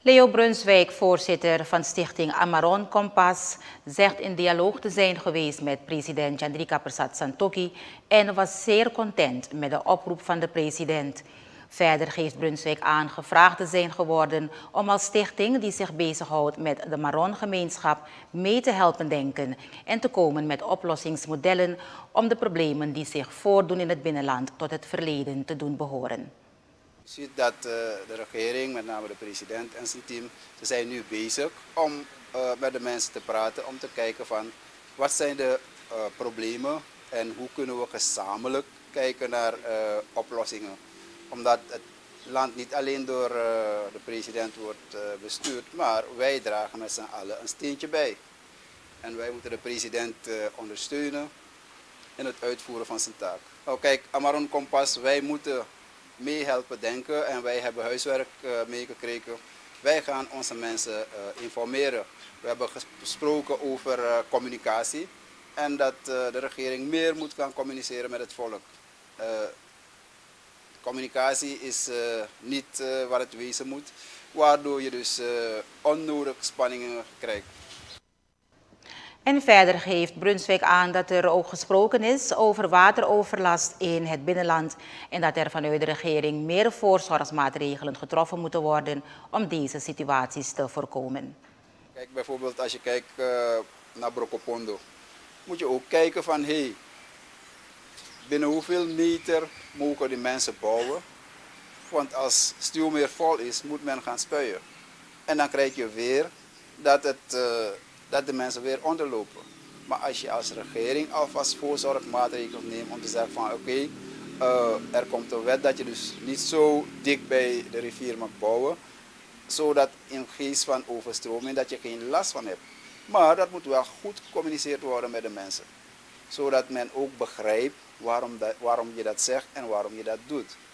Leo Brunswijk, voorzitter van stichting Amaron Kompas, zegt in dialoog te zijn geweest met president Chandrika Persat Santokhi en was zeer content met de oproep van de president. Verder geeft Brunswijk aan gevraagd te zijn geworden om als stichting die zich bezighoudt met de Maron-gemeenschap mee te helpen denken en te komen met oplossingsmodellen om de problemen die zich voordoen in het binnenland tot het verleden te doen behoren. Je ziet dat de regering, met name de president en zijn team, ze zijn nu bezig om met de mensen te praten, om te kijken van wat zijn de problemen en hoe kunnen we gezamenlijk kijken naar oplossingen. Omdat het land niet alleen door de president wordt bestuurd, maar wij dragen met z'n allen een steentje bij. En wij moeten de president ondersteunen in het uitvoeren van zijn taak. Nou kijk, Amaron Kompas, wij moeten meehelpen denken en wij hebben huiswerk meegekregen. Wij gaan onze mensen informeren. We hebben gesproken over communicatie en dat de regering meer moet gaan communiceren met het volk. Communicatie is niet waar het wezen moet, waardoor je dus onnodig spanningen krijgt. En verder geeft Brunswijk aan dat er ook gesproken is over wateroverlast in het binnenland en dat er vanuit de regering meer voorzorgsmaatregelen getroffen moeten worden om deze situaties te voorkomen. Kijk, bijvoorbeeld als je kijkt naar Brokopondo, moet je ook kijken van hey, binnen hoeveel meter mogen die mensen bouwen? Want als Stuwmeer vol is, moet men gaan spuien. En dan krijg je weer dat de mensen weer onderlopen. Maar als je als regering alvast voorzorgmaatregelen neemt om te zeggen van oké, er komt een wet dat je dus niet zo dik bij de rivier mag bouwen, zodat in geest van overstroming dat je geen last van hebt. Maar dat moet wel goed gecommuniceerd worden met de mensen. Zodat men ook begrijpt waarom je dat zegt en waarom je dat doet.